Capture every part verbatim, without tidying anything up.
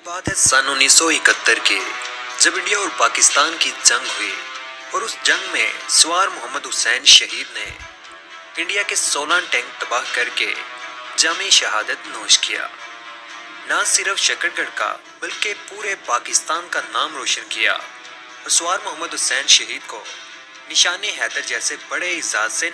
बात है सन उन्नीस सौ इकहत्तर की, जब इंडिया और पाकिस्तान की जंग हुई और उस जंग में सवार मोहम्मद हुसैन शहीद ने इंडिया के सोलह टैंक तबाह करके जामे शहादत नोश किया। न सिर्फ शकरगढ़ का बल्कि पूरे पाकिस्तान का नाम रोशन किया और सवार मोहम्मद हुसैन शहीद को निशाने हैदर जैसे बड़े इजाज से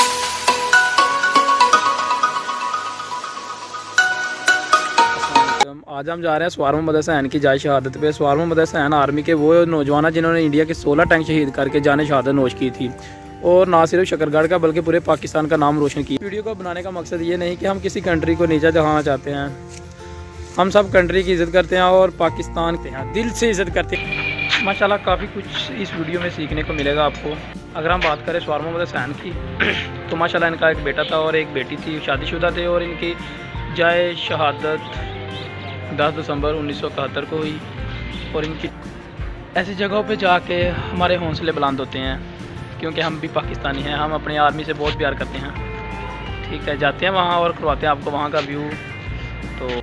आज हम जा रहे हैं सवार मोहम्मद हुसैन की जाए शहादत पे। सवार मोहम्मद हुसैन आर्मी के वो नौजवान जिन्होंने इंडिया के सोलह टैंक शहीद करके जाने शहादत नोश की थी और ना सिर्फ शकरगढ़ का बल्कि पूरे पाकिस्तान का नाम रोशन किया। वीडियो को बनाने का मकसद ये नहीं कि हम किसी कंट्री को नीचा दिखाना चाहते हैं, हम सब कंट्री की इज़्ज़त करते हैं और पाकिस्तान के यहाँ दिल से इज़्ज़त करते हैं। माशाल्लाह काफ़ी कुछ इस वीडियो में सीखने को मिलेगा आपको। अगर हम बात करें सवार मोहम्मद हुसैन की तो माशाल्लाह इनका एक बेटा था और एक बेटी थी, शादीशुदा थे और इनकी जाए शहादत दस दिसंबर उन्नीस सौ इकहत्तर को हुई। और इनकी ऐसी जगहों पे जाके हमारे हौसले बुलंद होते हैं क्योंकि हम भी पाकिस्तानी हैं, हम अपनी आर्मी से बहुत प्यार करते हैं। ठीक है, जाते हैं वहाँ और करवाते हैं आपको वहाँ का व्यू। तो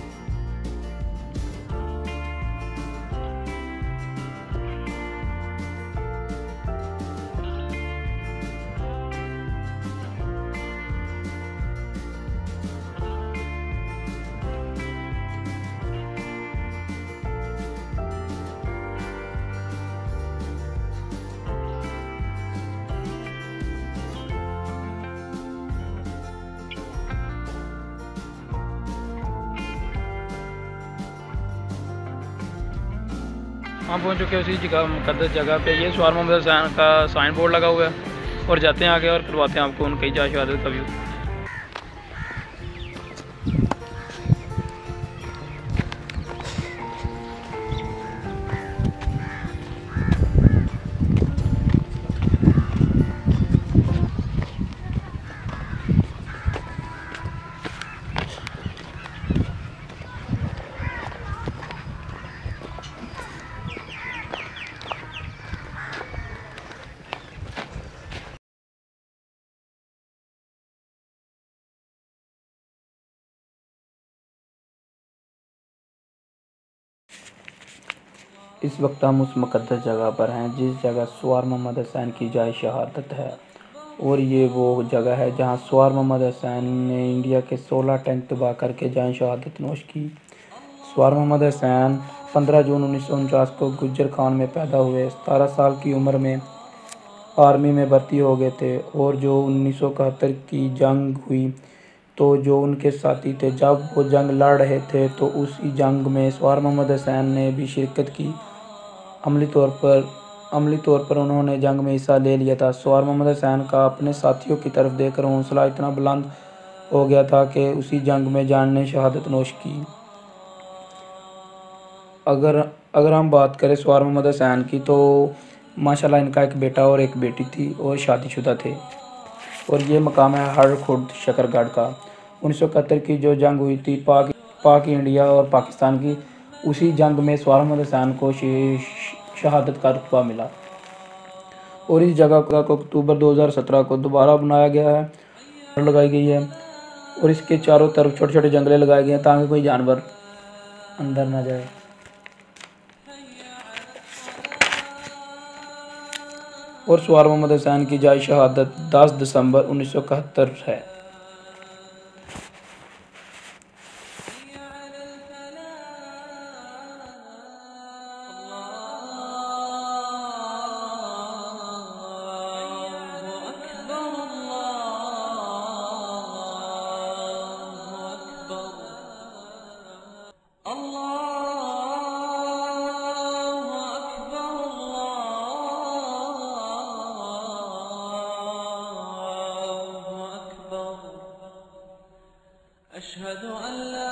हम पहुंच चुके हैं उसी जगह मुकद्दस जगह पे। ये सवार मोहम्मद हुसैन का साइन बोर्ड लगा हुआ है और जाते हैं आगे और करवाते हैं आपको उनकी जाए शहादत का व्यू। इस वक्त हम उस मुकद्दस जगह पर हैं जिस जगह सवार मोहम्मद हुसैन की जाए शहादत है। और ये वो जगह है जहां सवार मोहम्मद हुसैन ने इंडिया के सोलह टैंक तबाह करके जाए शहादत नोश की। सवार मोहम्मद हुसैन पंद्रह जून उन्नीस सौ उनचास को गुज्जर खान में पैदा हुए। सतारह साल की उम्र में आर्मी में भर्ती हो गए थे और जो उन्नीस सौ इकहत्तर की जंग हुई तो जो उनके साथी थे जब वो जंग लड़ रहे थे तो उसी जंग में सवार मोहम्मद हुसैन ने भी शिरकत की। अमली तौर पर अमली तौर पर उन्होंने जंग में हिस्सा ले लिया था। सवार मोहम्मद हुसैन का अपने साथियों की तरफ देखकर हौसला इतना बुलंद हो गया था कि उसी जंग में जान ने शहादत नोश की। अगर अगर हम बात करें सवार मोहम्मद हुसैन की तो माशाल्लाह इनका एक बेटा और एक बेटी थी और शादीशुदा थे। और ये मकाम है हर खुर्द शकरगढ़ का। उन्नीस सौ इकहत्तर की जो जंग हुई थी पाक पाक इंडिया और पाकिस्तान की, उसी जंग में सवार मोहम्मद हुसैन को शहादत का रुतबा मिला। और इस जगह को अक्टूबर दो हज़ार सत्रह को दोबारा बनाया गया है और लगाई गई है और इसके चारों तरफ छोटे छोटे जंगले लगाए गए हैं ताकि कोई जानवर अंदर ना जाए। और सवार मोहम्मद हुसैन की जाए शहादत दस दिसंबर उन्नीस सौ इकहत्तर है। अशहदु अल्ला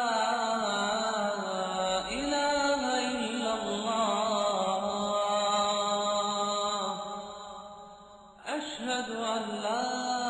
इलाहा इल्लल्लाह अशहदु अल्ला